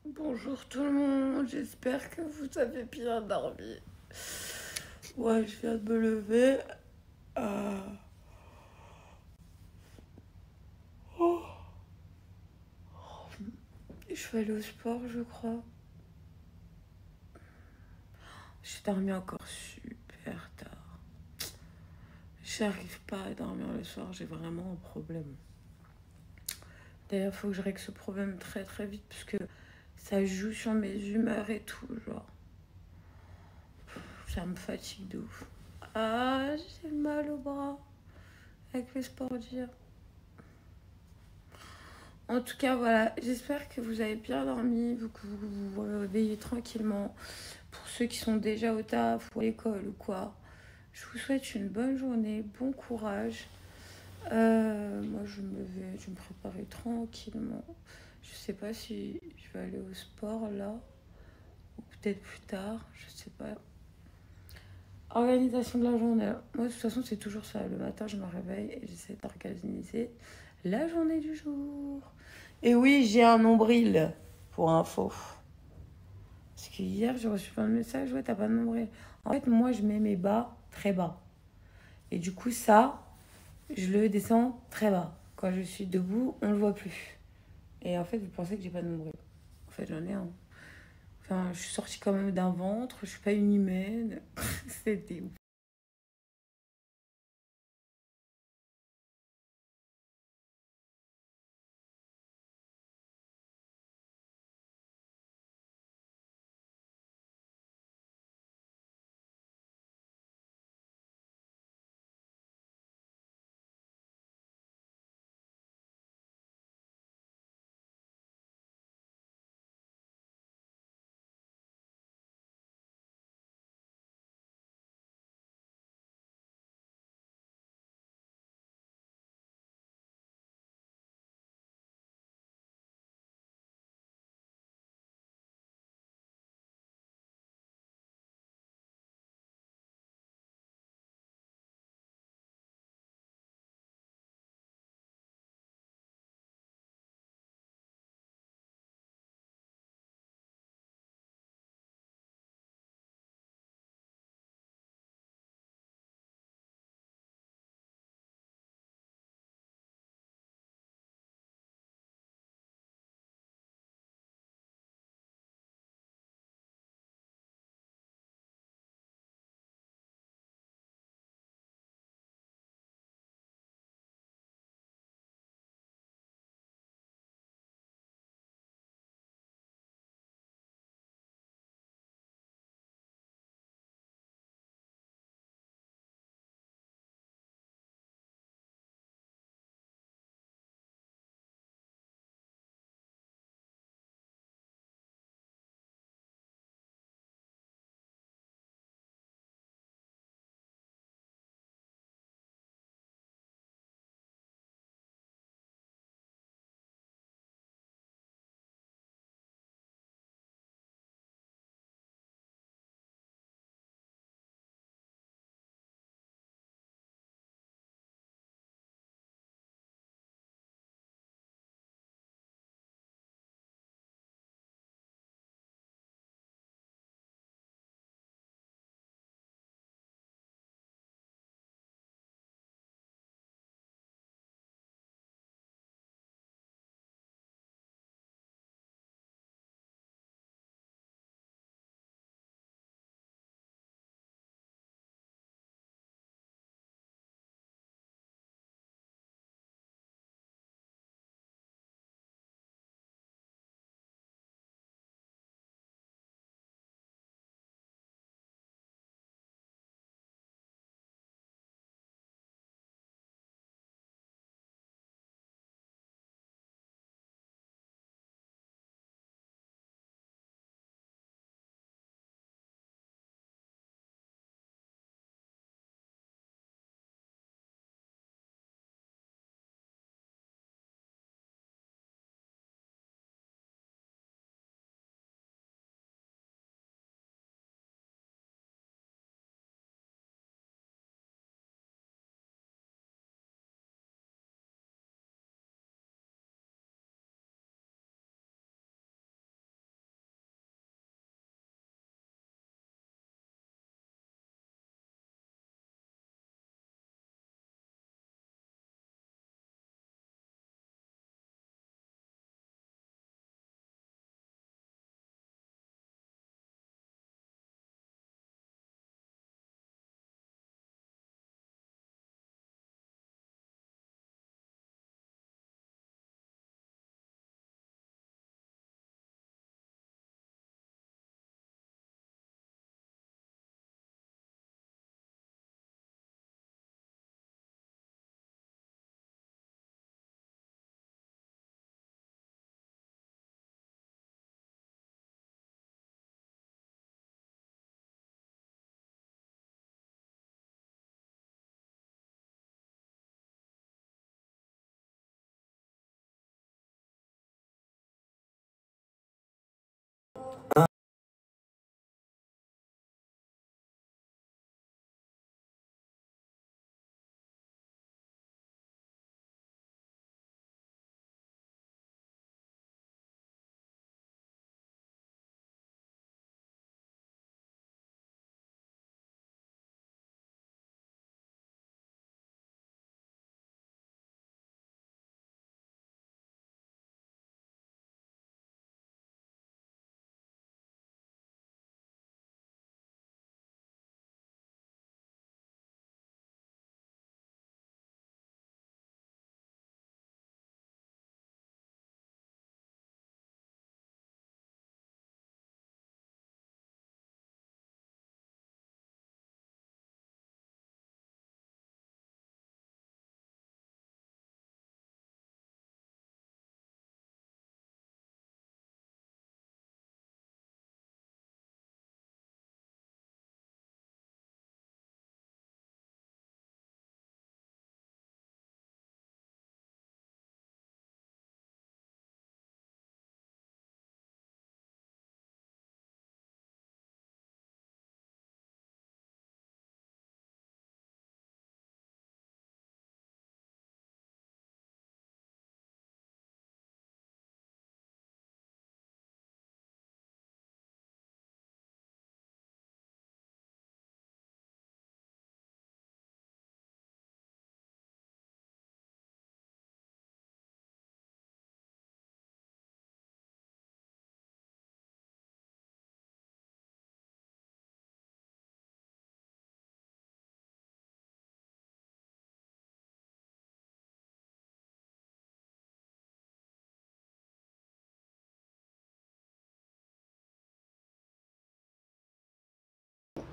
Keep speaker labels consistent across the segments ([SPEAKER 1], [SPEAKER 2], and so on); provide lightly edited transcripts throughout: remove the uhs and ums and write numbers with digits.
[SPEAKER 1] Bonjour tout le monde, j'espère que vous avez bien dormi. Ouais, je viens de me lever. Euh, oh, je vais aller au sport, je crois. J'ai dormi encore super tard. J'arrive pas à dormir le soir, j'ai vraiment un problème. D'ailleurs, il faut que je règle ce problème très très vite parce que ça joue sur mes humeurs et tout, genre. Ça me fatigue de ouf. Ah, j'ai mal au bras avec les sports d'hier. En tout cas, voilà, j'espère que vous avez bien dormi, que vous vous réveillez tranquillement. Pour ceux qui sont déjà au taf ou à l'école ou quoi, je vous souhaite une bonne journée, bon courage. Moi, je vais me préparer tranquillement. Je sais pas si je vais aller au sport là, ou peut-être plus tard, je sais pas. Organisation de la journée. Moi, de toute façon, c'est toujours ça. Le matin, je me réveille et j'essaie d'organiser la journée du jour. Et oui, j'ai un nombril, pour info. Parce que hier, j'ai reçu plein de messages. Ouais, t'as pas de nombril. En fait, moi, je mets mes bas très bas. Et du coup, ça, je le descends très bas. Quand je suis debout, on le voit plus. Et en fait, vous pensez que j'ai pas de nombril. En fait, j'en ai un. Enfin, je suis sortie quand même d'un ventre. Je suis pas une humaine. C'était ouf.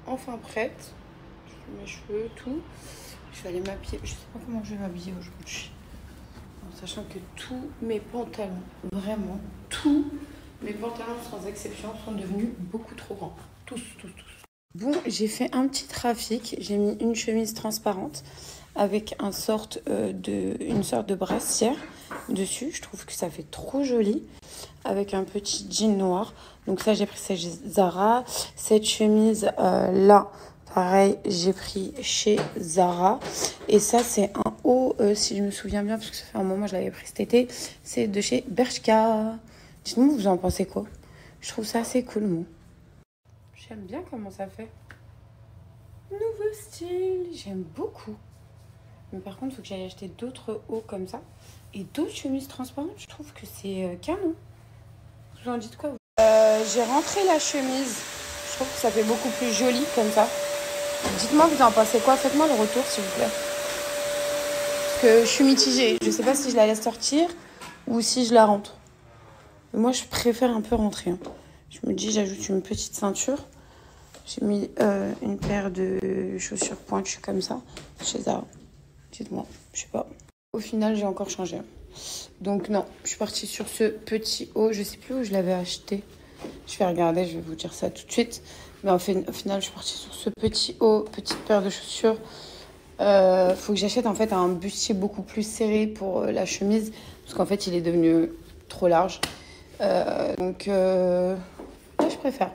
[SPEAKER 1] enfin prête. Je fais mes cheveux, tout. Je vais aller m'habiller. Je sais pas comment je vais m'habiller aujourd'hui. En sachant que tous mes pantalons, vraiment, tous mes pantalons sans exception sont devenus beaucoup trop grands. Tous. Bon, j'ai fait un petit trafic. J'ai mis une chemise transparente avec une sorte de brassière dessus. Je trouve que ça fait trop joli. Avec un petit jean noir. Donc ça, j'ai pris ça chez Zara. Cette chemise là, pareil, j'ai pris chez Zara. Et ça, c'est un haut, si je me souviens bien, parce que ça fait un moment que je l'avais pris cet été. C'est de chez Bershka. Dites-moi, vous en pensez quoi? Je trouve ça assez cool, moi. J'aime bien comment ça fait. Nouveau style, j'aime beaucoup. Mais par contre, il faut que j'aille acheter d'autres hauts comme ça. Et d'autres chemises transparentes, je trouve que c'est canon. Vous en dites quoi? J'ai rentré la chemise. Je trouve que ça fait beaucoup plus joli comme ça. Dites-moi, vous en pensez quoi? Faites-moi le retour, s'il vous plaît. Parce que je suis mitigée. Je sais pas si je la laisse sortir ou si je la rentre. Mais moi, je préfère un peu rentrer. Je me dis, j'ajoute une petite ceinture. J'ai mis une paire de chaussures pointues comme ça chez Zara. Dites-moi, je sais pas. Au final, j'ai encore changé. Donc non, je suis partie sur ce petit haut. Je sais plus où je l'avais acheté. Je vais regarder, je vais vous dire ça tout de suite. Mais au final, je suis partie sur ce petit haut, petite paire de chaussures. Faut que j'achète en fait un bustier beaucoup plus serré pour la chemise. Parce qu'en fait, il est devenu trop large. Donc, là, je préfère.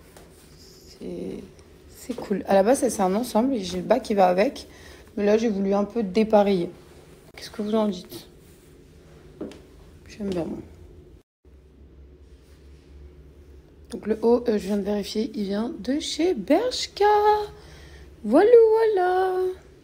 [SPEAKER 1] C'est cool. À la base, c'est un ensemble et j'ai le bas qui va avec. Mais là, j'ai voulu un peu dépareiller. Qu'est-ce que vous en dites? J'aime bien, moi. Donc, le haut, je viens de vérifier, il vient de chez Bershka. Voilà.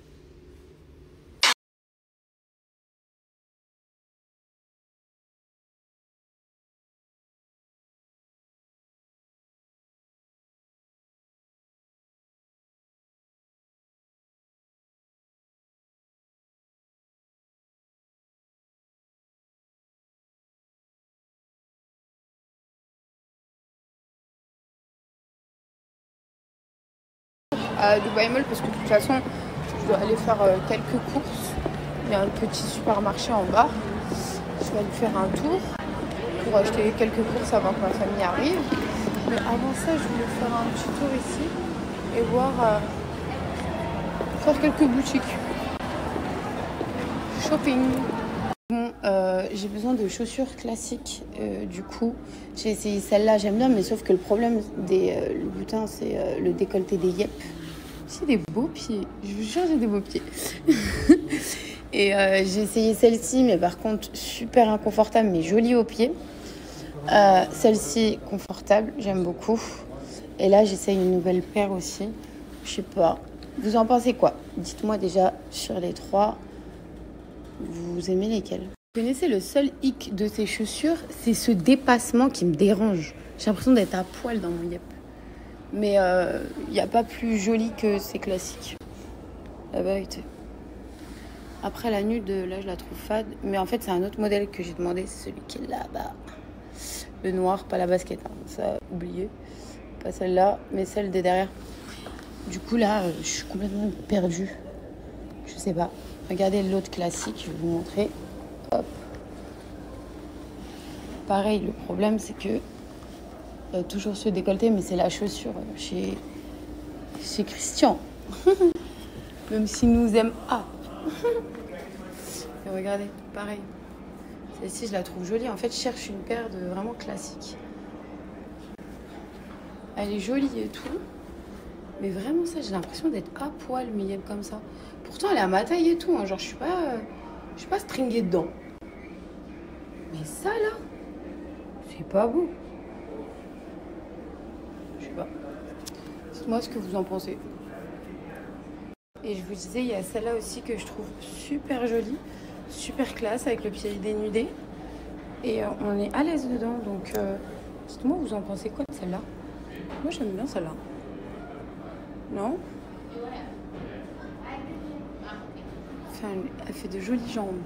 [SPEAKER 1] À Dubaï Mall parce que de toute façon je dois aller faire quelques courses. Il y a un petit supermarché en bas. Je vais aller faire un tour pour acheter quelques courses avant que ma famille arrive. Mais avant ça, je voulais faire un petit tour ici et voir faire quelques boutiques. Shopping. Bon, j'ai besoin de chaussures classiques. Du coup, j'ai essayé celle-là, j'aime bien, mais sauf que le problème le butin, c'est le décolleté des yep. J'ai des beaux pieds. Je vous jure, j'ai des beaux pieds. Et j'ai essayé celle-ci, mais par contre, super inconfortable, mais jolie aux pieds. Celle-ci, confortable, j'aime beaucoup. Et là, j'essaye une nouvelle paire aussi. Je sais pas. Vous en pensez quoi? Dites-moi déjà sur les trois, vous aimez lesquelles? Vous connaissez le seul hic de ces chaussures, c'est ce dépassement qui me dérange. J'ai l'impression d'être à poil dans mon yep. Mais il n'y a pas plus joli que ces classiques. La vérité. Après la nude, là je la trouve fade. Mais en fait c'est un autre modèle que j'ai demandé. C'est celui qui est là-bas. Le noir, pas la basket. Hein. Ça, oublié. Pas celle-là, mais celle de derrière. Du coup là, je suis complètement perdue. Je sais pas. Regardez l'autre classique, je vais vous montrer. Hop. Pareil, le problème c'est que toujours ce décolleté, mais c'est la chaussure chez Christian. Même s'il nous aime. Ah. Et regardez, pareil. Celle-ci, je la trouve jolie. En fait, je cherche une paire de vraiment classique. Elle est jolie et tout. Mais vraiment, ça, j'ai l'impression d'être à poil, mais comme ça. Pourtant, elle est à ma taille et tout. Hein. Genre, je suis pas stringée dedans. Mais ça, là, c'est pas beau. Je sais pas. Dites-moi ce que vous en pensez. Et je vous disais, il y a celle-là aussi que je trouve super jolie, super classe, avec le pied dénudé. Et on est à l'aise dedans, donc dites-moi, vous en pensez quoi de celle-là? Moi, j'aime bien celle-là. Non? Enfin, elle fait de jolies jambes.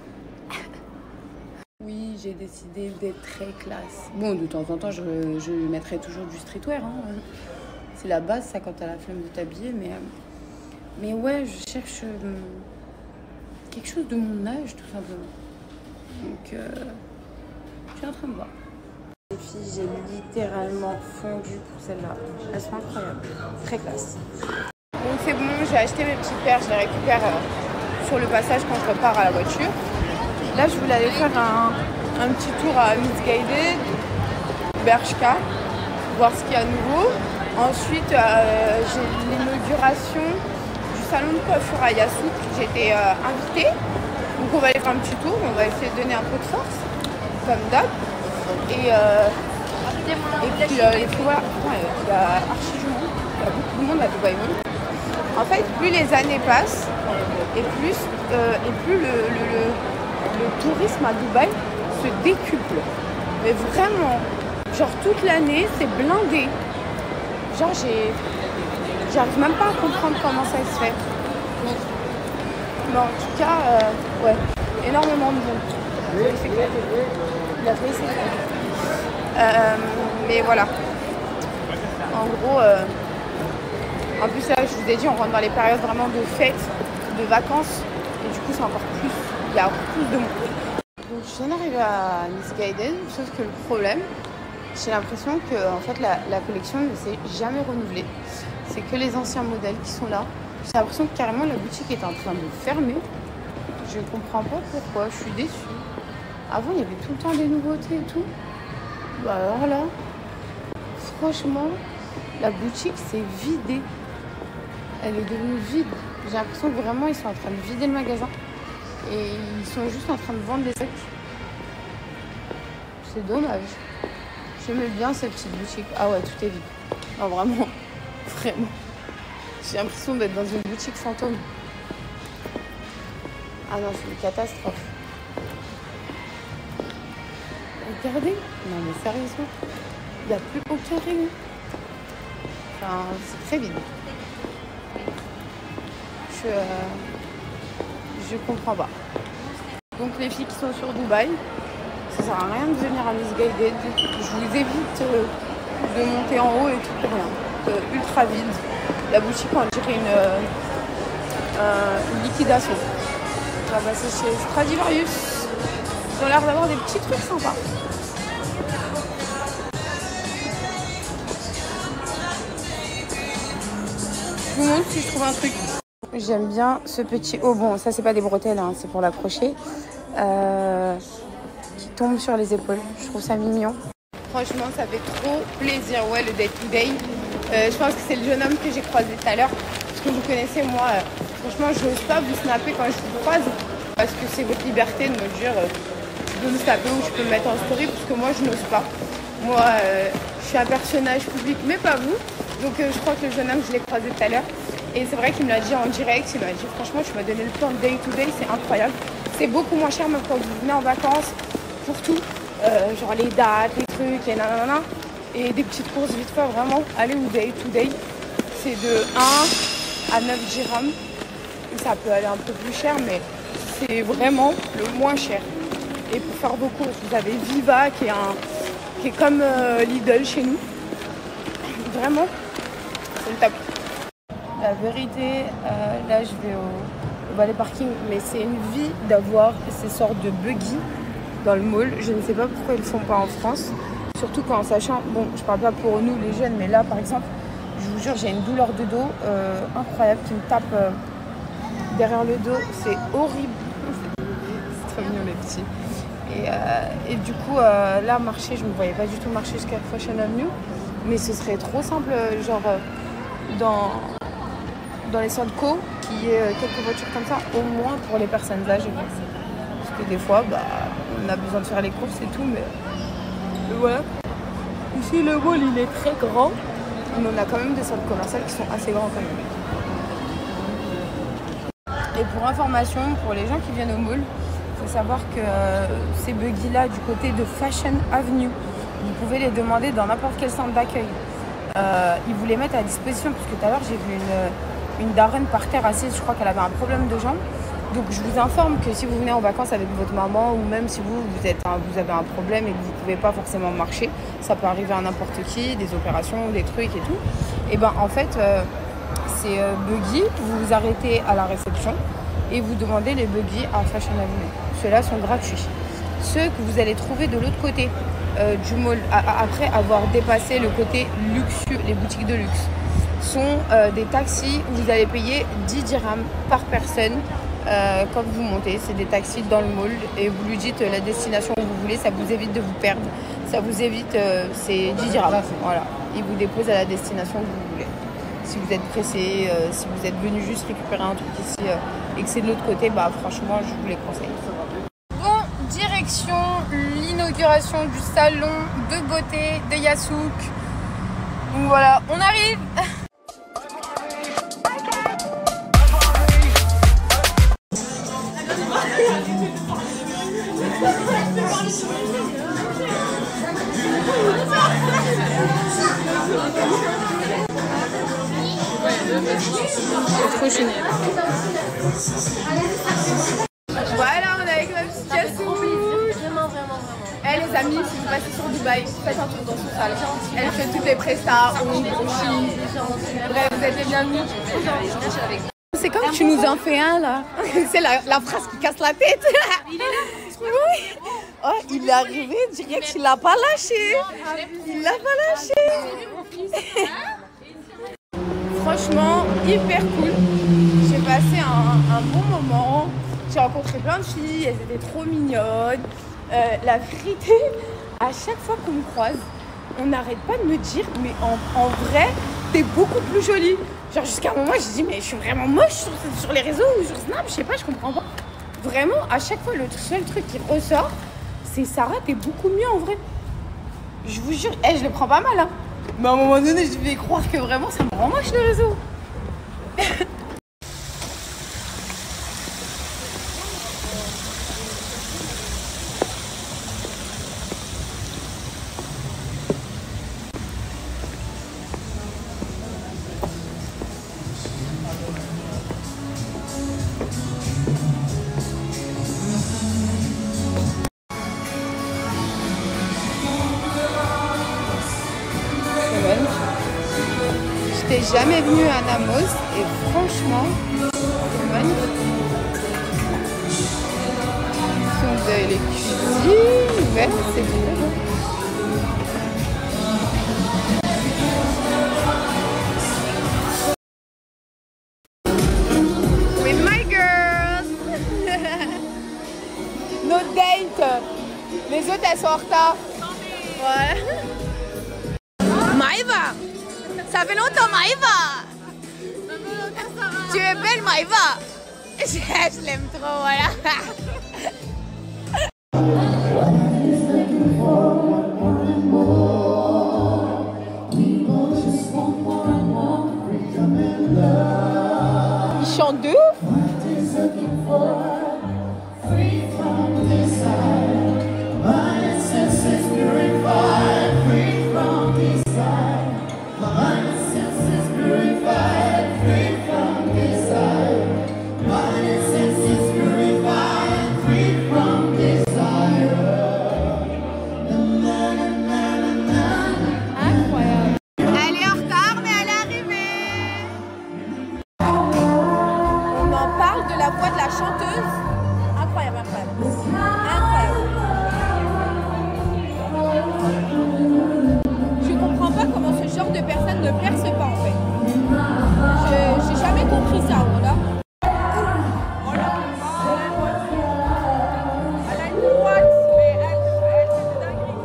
[SPEAKER 1] Oui, j'ai décidé d'être très classe. Bon, de temps en temps, je mettrai toujours du streetwear. Hein. C'est la base, ça, quand t'as la flemme de t'habiller. Mais ouais, je cherche quelque chose de mon âge, tout simplement. Donc, je suis en train de voir. Les filles, j'ai littéralement fondu pour celle-là. Elles sont incroyables. Très classe. Donc c'est bon, j'ai acheté mes petites paires. Je les récupère sur le passage quand je repars à la voiture. Là, je voulais aller faire un petit tour à Missguided, Bershka, voir ce qu'il y a à nouveau. Ensuite, j'ai l'inauguration du salon de coiffure à Yassouk. J'ai été invitée. Donc on va aller faire un petit tour. On va essayer de donner un peu de force, comme d'hab. Et puis voilà, il y a archi du monde. Il y a beaucoup de monde à Dubaï. En fait, plus les années passent, et plus le tourisme à Dubaï se décuple. Mais vraiment, genre toute l'année, c'est blindé. Genre, j'arrive même pas à comprendre comment ça se fait. Mais en tout cas, ouais, énormément de monde. Il a fait ses mais voilà. En gros, en plus là, je vous ai dit, on rentre dans les périodes vraiment de fêtes, de vacances. Et du coup, c'est encore plus. Il y a encore plus de monde. Donc, je viens d'arriver à Missguided, sauf que le problème, j'ai l'impression que en fait, la collection ne s'est jamais renouvelée. C'est que les anciens modèles qui sont là. J'ai l'impression que carrément la boutique est en train de fermer. Je comprends pas pourquoi, je suis déçue. Avant, il y avait tout le temps des nouveautés et tout. Bah alors là, franchement, la boutique s'est vidée. Elle est devenue vide. J'ai l'impression que vraiment, ils sont en train de vider le magasin. Et ils sont juste en train de vendre des sacs. C'est dommage. J'aimais bien cette petite boutique. Ah ouais, tout est vide. Non, vraiment. Vraiment. J'ai l'impression d'être dans une boutique fantôme. Ah non, c'est une catastrophe. Regardez. Non mais sérieusement. Il n'y a plus aucun rayon. Enfin, c'est très vide. Je comprends pas. Donc les filles qui sont sur Dubaï, ça sert à rien de venir à Missguided. Je vous évite de monter en haut et tout pour rien. Ultra vide. La boutique, on dirait une liquidation. On va passer chez Stradivarius. Ils ont l'air d'avoir des petits trucs sympas. Je vous montre si je trouve un truc. J'aime bien ce petit haut. Bon, ça c'est pas des bretelles, hein, c'est pour l'accrocher. Qui tombe sur les épaules. Je trouve ça mignon. Franchement, ça fait trop plaisir. Ouais, le day to day. Je pense que c'est le jeune homme que j'ai croisé tout à l'heure. Parce que vous connaissez, moi, franchement, je n'ose pas vous snapper quand je vous croise. Parce que c'est votre liberté de me dire, tu peux me snapper ou je peux me mettre en story. Parce que moi, je n'ose pas. Moi, je suis un personnage public, mais pas vous. Donc, je crois que le jeune homme, je l'ai croisé tout à l'heure. Et c'est vrai qu'il me l'a dit en direct. Il m'a dit, franchement, tu m'as donné le plan de day to day. C'est incroyable. C'est beaucoup moins cher même quand vous venez en vacances. Pour tout. Genre les dates, les trucs, et nanana. Et des petites courses vite fait, vraiment, aller au day to day, c'est de 1 à 9 dirhams. Et ça peut aller un peu plus cher, mais c'est vraiment le moins cher. Et pour faire vos courses, vous avez Viva qui est comme Lidl chez nous. Vraiment, c'est le top. La vérité, là je vais au balai parking, mais c'est une vie d'avoir ces sortes de buggy dans le mall. Je ne sais pas pourquoi ils ne le font pas en France. Surtout quand, sachant, bon, je parle pas pour nous les jeunes, mais là par exemple, je vous jure, j'ai une douleur de dos incroyable qui me tape derrière le dos. C'est horrible. C'est trop mignon les petits. Et du coup, là, marcher, je ne me voyais pas du tout marcher jusqu'à Fashion Avenue. Mais ce serait trop simple, genre dans les centres co, qu'il y ait quelques voitures comme ça, au moins pour les personnes âgées. Parce que des fois, bah, on a besoin de faire les courses et tout, mais voilà. Ici, le mall, il est très grand, mais on a quand même des centres commerciaux qui sont assez grands quand même. Et pour information, pour les gens qui viennent au mall, il faut savoir que ces buggy-là, du côté de Fashion Avenue, vous pouvez les demander dans n'importe quel centre d'accueil. Ils vous les mettent à disposition, parce que tout à l'heure, j'ai vu une daronne par terre assise, je crois qu'elle avait un problème de jambe.
[SPEAKER 2] Donc je vous informe que si vous venez en vacances avec votre maman ou même si vous avez un problème et que vous ne pouvez pas forcément marcher, ça peut arriver à n'importe qui, des opérations, des trucs et tout. Et ben en fait, c'est buggy, vous vous arrêtez à la réception et vous demandez les buggy à Fashion Avenue. Ceux-là sont gratuits. Ceux que vous allez trouver de l'autre côté du mall, après avoir dépassé le côté luxueux, les boutiques de luxe, sont des taxis où vous allez payer 10 dirhams par personne. Quand vous montez, c'est des taxis dans le mall et vous lui dites la destination où vous voulez, ça vous évite de vous perdre, ça vous évite, c'est 10 dirhams, voilà. Il vous dépose à la destination que vous voulez. Si vous êtes pressé, si vous êtes venu juste récupérer un truc ici et que c'est de l'autre côté, bah franchement je vous les conseille. Bon, direction l'inauguration du salon de beauté de Yassouk. Donc voilà, on arrive. C'est trop génial. Voilà, on est avec ma petite Yassouk. Vraiment. Eh les amis, si vous passez sur Dubaï, faites un tour dans son salon. Elle fait toutes les prestats, ongles, bronchis. Bref, vous êtes les bienvenus. C'est comme tu nous en fais un là. C'est la phrase qui casse la tête. Il est là. Oui. Oh, il est arrivé, direct, il l'a pas lâché. Il l'a pas lâché. Franchement, hyper cool. J'ai passé un bon moment. J'ai rencontré plein de filles, elles étaient trop mignonnes. La vérité, à chaque fois qu'on me croise, on n'arrête pas de me dire, mais en vrai, t'es beaucoup plus jolie. Genre jusqu'à un moment, je dis, mais je suis vraiment moche sur les réseaux ou sur Snap, je sais pas, je comprends pas. Vraiment, à chaque fois, le seul truc qui ressort, c'est Sarah, t'es beaucoup mieux en vrai. Je vous jure, je le prends pas mal, hein. Mais à un moment donné, je vais croire que vraiment, ça me rend moche les réseaux. J'étais jamais venue à Namos et franchement, c'est magnifique. Si vous avez les cuisines ouvertes, c'est très beau. With my girls. No date. Les autres elles sont en retard. Voilà. Maïva. Ça fait longtemps, Maïva! Tu es belle, Maïva! Je l'aime trop, voilà! Ils chantent de ouf! La voix de la chanteuse, incroyable. Je comprends pas comment ce genre de personne ne perce pas en fait. J'ai jamais compris ça, voilà. Elle a une droite, mais elle fait des dingueries.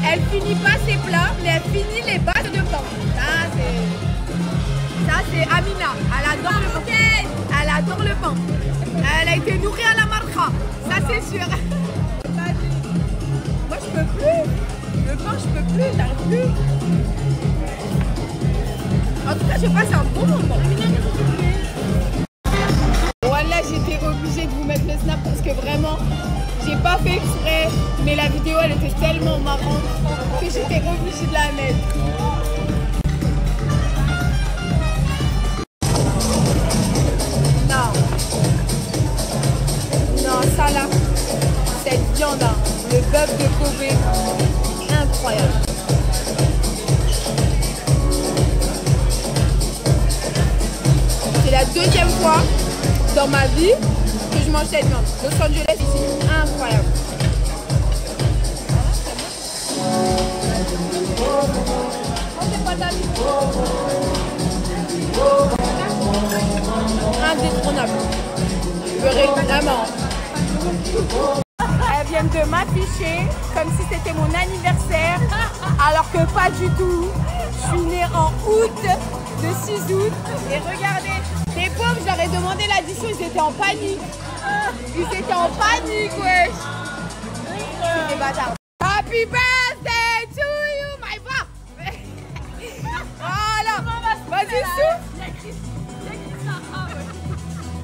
[SPEAKER 2] Elle finit pas ses plats, mais elle finit les bases de pain. Ça c'est Amina. Elle adore le pain. Elle adore le pain. Elle a été nourrie à la marcha. Ça c'est sûr. Moi je peux plus. Le pain je peux plus, j'arrive plus. En tout cas j'ai passé un bon moment. Voilà, j'étais obligée de vous mettre le snap parce que vraiment j'ai pas fait exprès, mais la vidéo elle était tellement marrante que j'étais obligée de la mettre. Non. Non, ça là, cette viande, hein, le bœuf de Kobe, incroyable. C'est la deuxième fois dans ma vie que je mange cette viande. Los Angeles ici, incroyable. Indétrônable. Je veux vraiment. Elles viennent de m'afficher comme si c'était mon anniversaire, alors que pas du tout. Je suis née en août, de 6 août. Et regardez, les pauvres, je leur ai demandé l'addition, ils étaient en panique. Ils étaient en panique, wesh. C'est des bâtards. Happy birthday!